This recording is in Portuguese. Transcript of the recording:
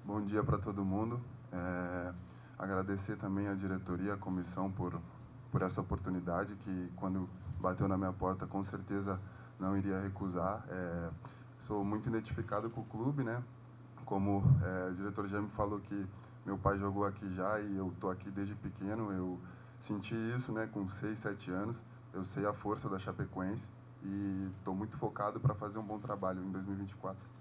Bom dia para todo mundo. Agradecer também à diretoria, à comissão por essa oportunidade que, quando bateu na minha porta, com certeza não iria recusar. Sou muito identificado com o clube, né? Como o diretor já me falou que meu pai jogou aqui já e eu estou aqui desde pequeno. Eu senti isso, né? Com 6, 7 anos. Eu sei a força da Chapecoense e estou muito focado para fazer um bom trabalho em 2024.